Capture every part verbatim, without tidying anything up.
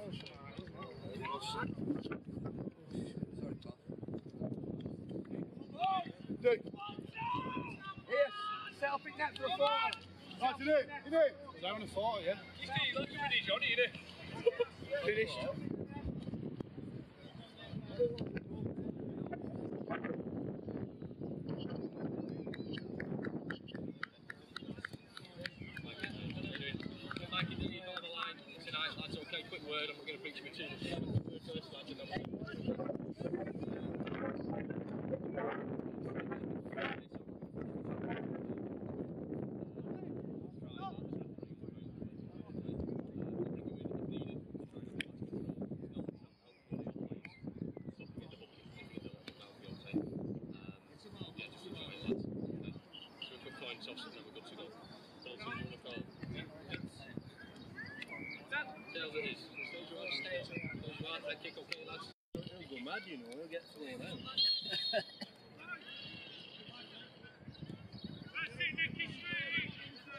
Yes, set up in net for a four. That's it, it is. He's having a four, yeah. Steve, look at me, Johnny, innit? Finished. Mikey, did you go on the line tonight, lads? Okay, quick word, I'm not going to preach you too much. Word first, lads, and then Soft and then we're good to go. Bolton, you want to call? Yeah. Tails it is. Close your eyes, stay. Close your eyes, red kick, okay, lads. He'll go mad, you know, he'll get thrown out. That's it, Nicky, straight!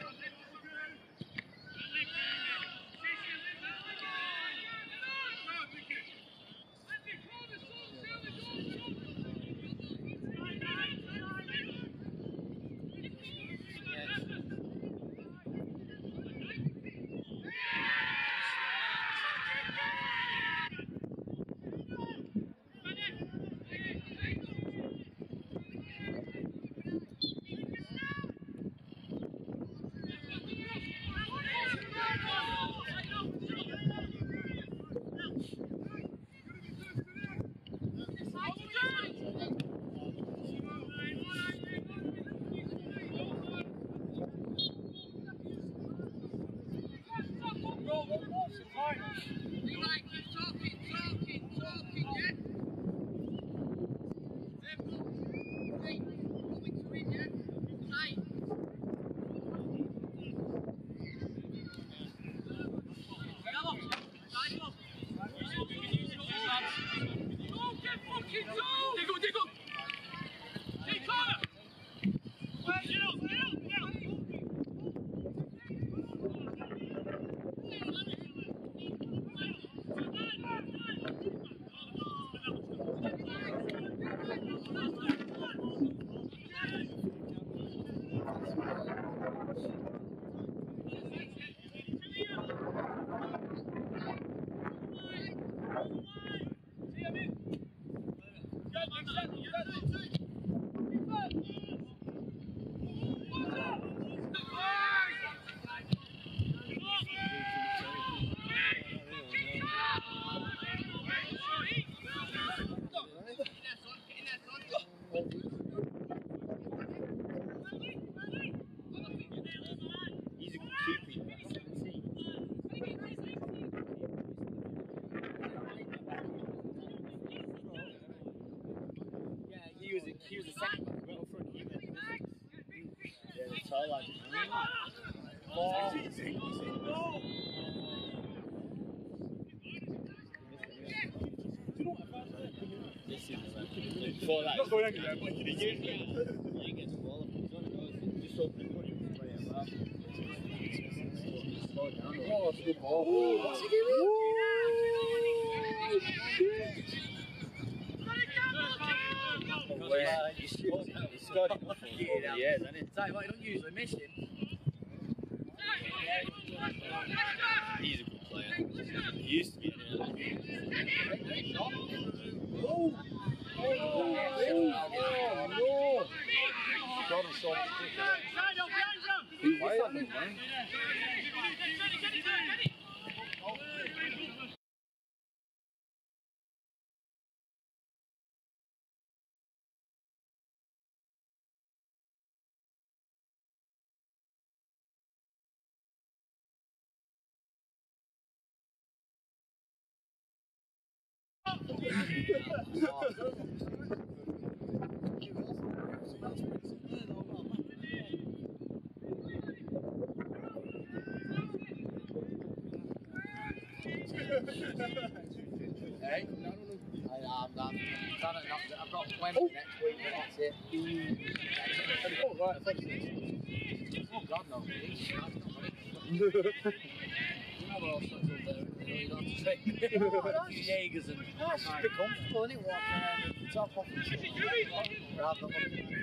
We like to talking, talking, talking, yeah? Hey, coming to win, yeah? Tight. Go, get fucking go! Diggle, diggle! Dig corner! Get up, get up, get up! He's a good keeper. Yeah, he was a, he was a second back, right up front. He went. Yeah, the tall lad. Oh, this is before that. Not going anywhere, but you did You get the ball. He's on the goal. Just open the body. Play it back. Slow down. Oh, that's a good ball. Oh, what's he doing? He's scored enough for years, hasn't he? Tell you what, he don't usually miss him. He's a good player. He used to be. Oh! Oh, oh, no! God, I'm so He's quiet, man. Hey? I, I'm, I'm trying to knock it. I've got Wednesday next week, but that's it. Oh, right, thanks. Oh, God, no. horse that's up there. You know, you don't have to train. Jaegers and. That's just a bit comfortable, isn't it? Walking around with the top off and stuff. Rather than looking like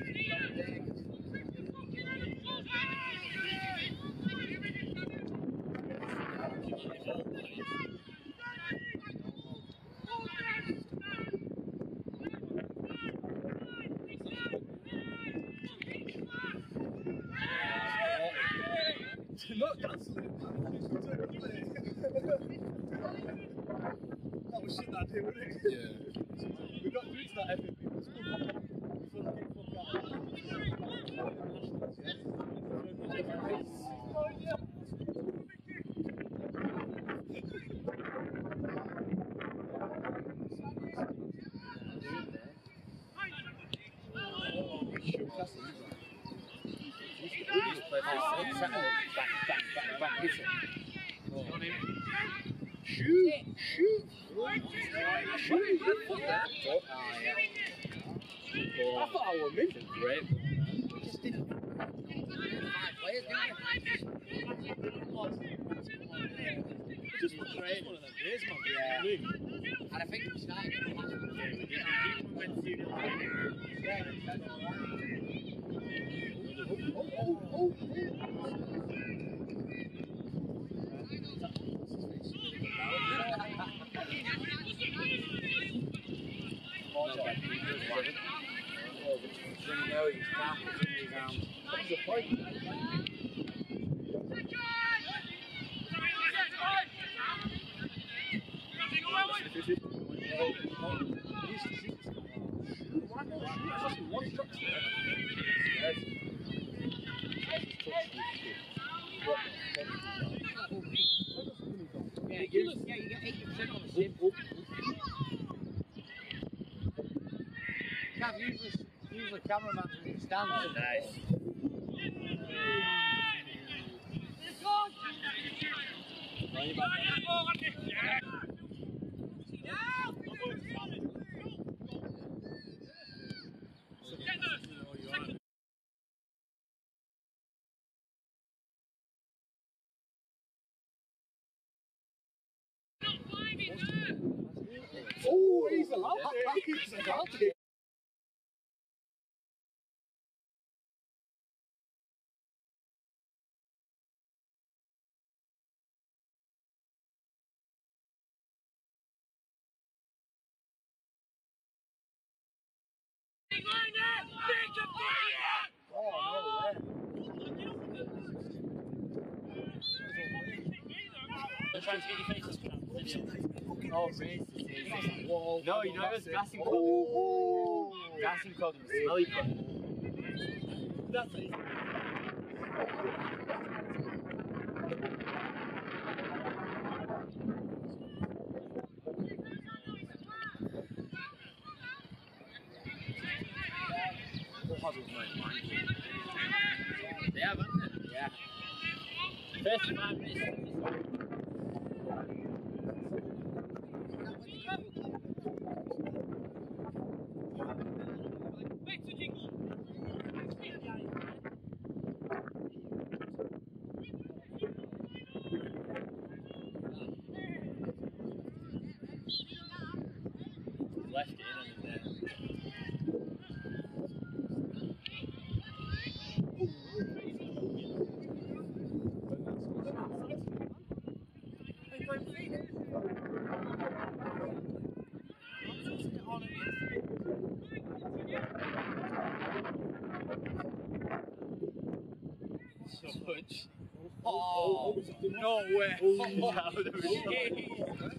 Not dancing. That was shit that day, wasn't it? Yeah. We got through to that F A P. It was good. We felt like fuck shoot, shoot, shoot. I thought I was missing. Great. Just didn't. Five players, Just for training. One of them days, man. Yeah. Really. and I think we started getting the match. We went to Yeah, you yeah, you get eighty percent on the sim. Cav, usually, usually cameraman's in the stands. Nice. Oh, he's allowed it. He's allowed it. Trying to get your faces Oh, racist. Whoa, No, you know it was Gassing called Oh, him. Gassing called him Smelly Butt. that's it. They have, haven't they? Yeah. First five minutes. Left it in and then. So much. Oh, no way. Oh, that would have been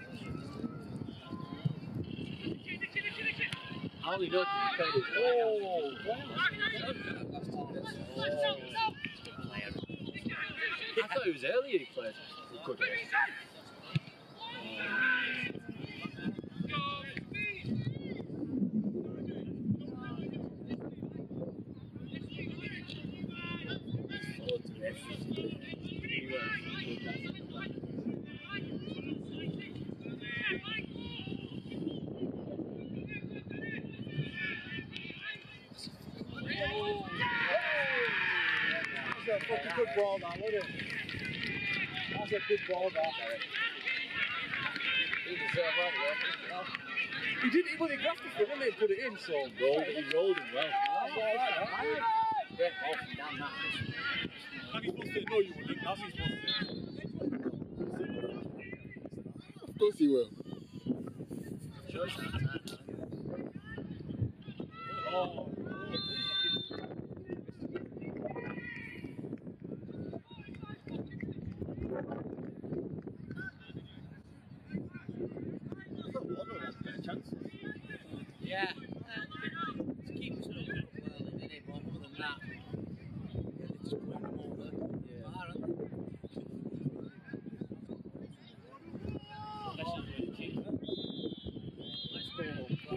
I only know it's credit. Oh, I thought it was earlier he played. Good race. that's a fucking good ball, man, wasn't it? That's a good ball back. He deserved that, yeah. He didn't even he grafted for it, didn't he? Put it in, so Rolled, he rolled him well. that's all right, right? Yeah, off and down that. Like he's supposed to know you wouldn't. That's what he's supposed to. Of course he will. Oh. Yeah. To keep us moving up well, didn't it? But other than that, yeah, they just put them over. Yeah. Far, aren't they? Let's go.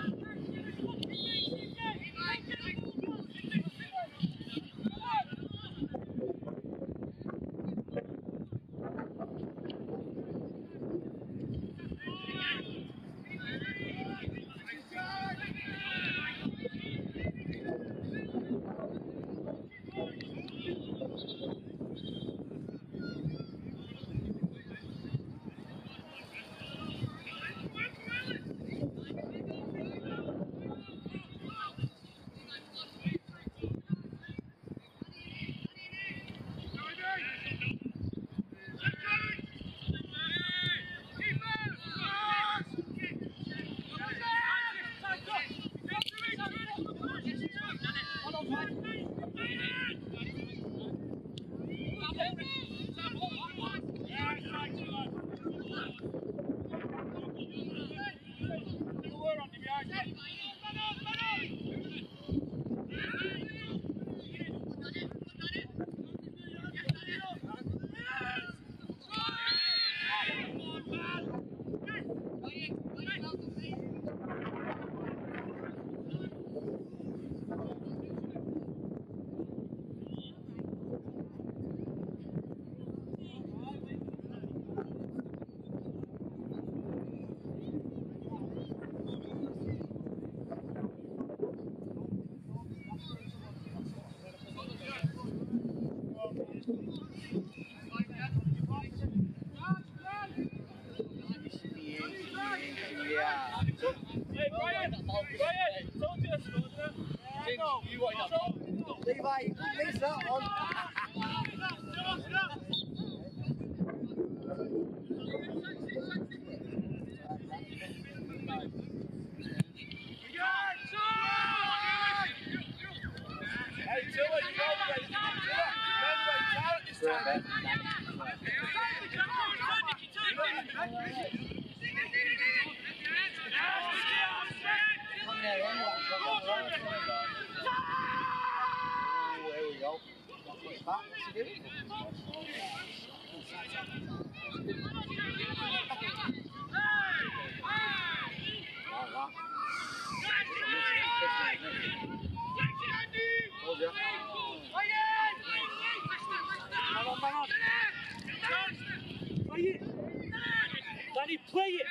Levi, leave that on. Hey, Tilly, you know the way. Remember, it's out this time. Oh, there we go. What's that? What's he doing? Play it! Danny, play it!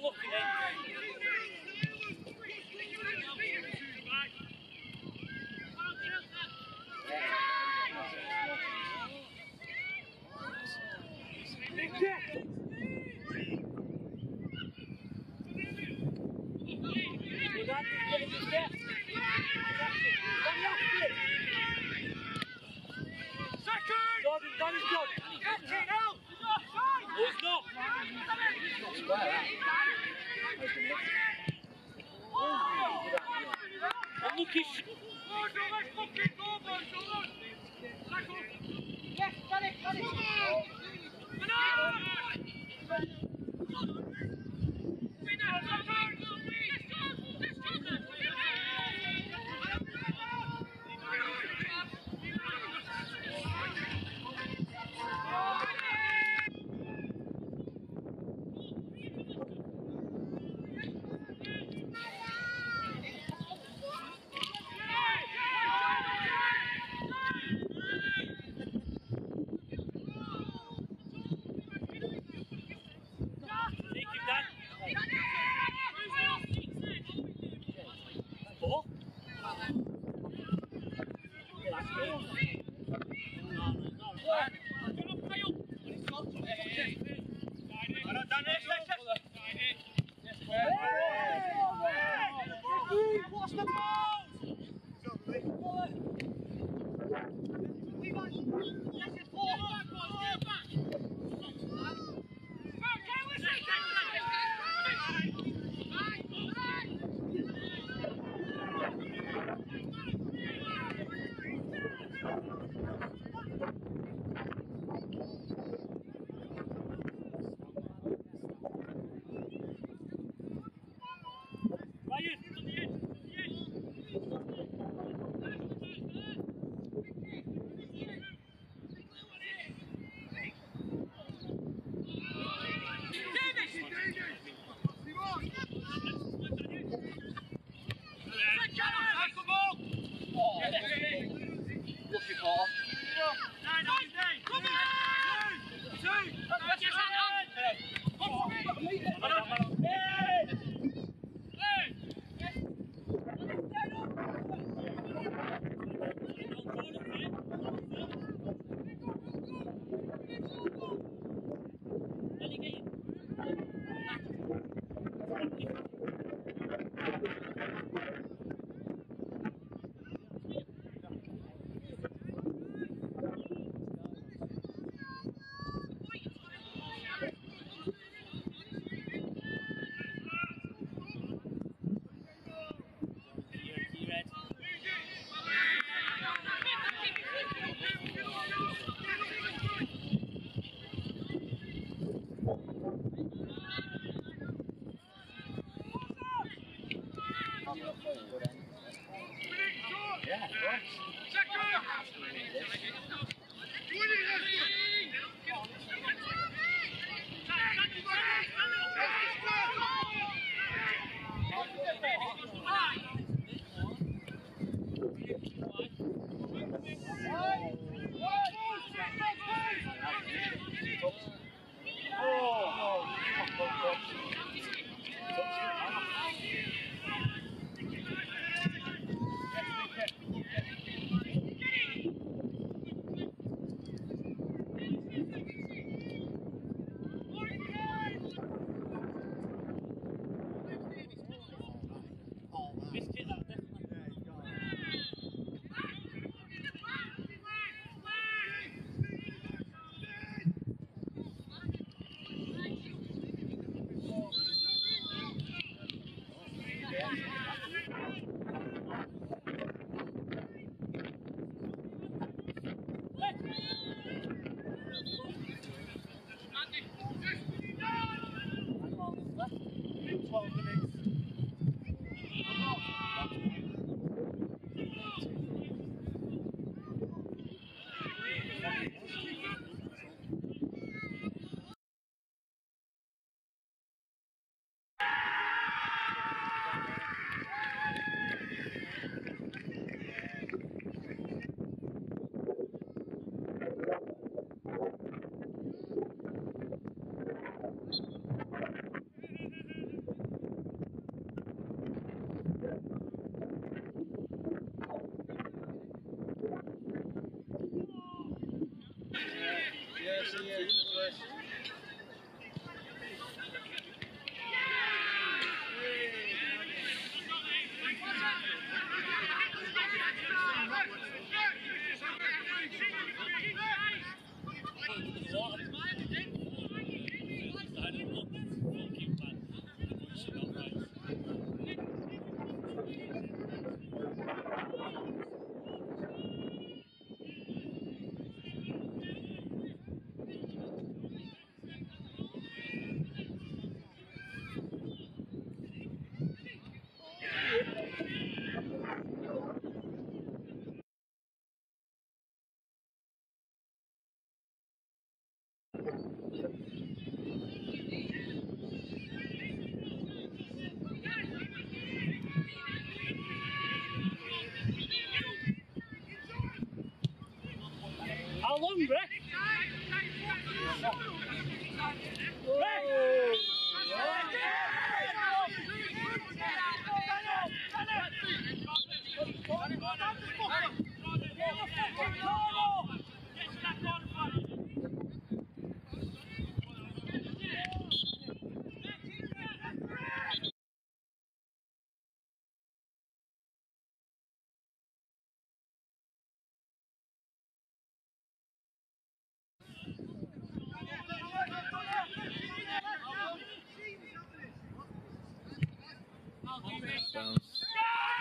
unlucky then. Jordan, Danny's good. There's no. Unlucky. Yes, got it, got it. What's the ball? Lucky ball. How long, Rick? Bounce.